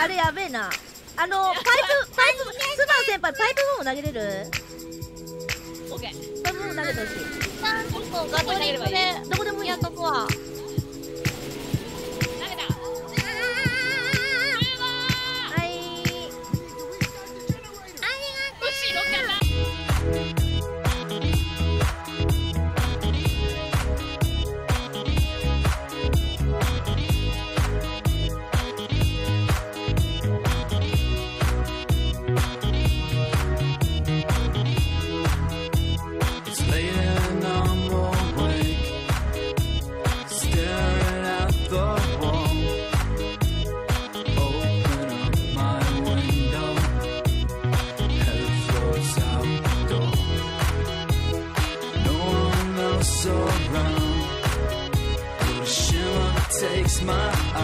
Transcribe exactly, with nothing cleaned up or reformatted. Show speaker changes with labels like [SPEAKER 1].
[SPEAKER 1] あれやべえな。あのパイプパイプスバン先輩パイプボム投げれる？
[SPEAKER 2] オッケー。
[SPEAKER 1] パイプボム投げてほしい。
[SPEAKER 3] ちょっとガトリングで
[SPEAKER 1] どこでもいい。
[SPEAKER 3] やっとくわ。
[SPEAKER 2] 投げた。
[SPEAKER 1] はい。
[SPEAKER 2] 欲しいのかな。
[SPEAKER 4] Takes my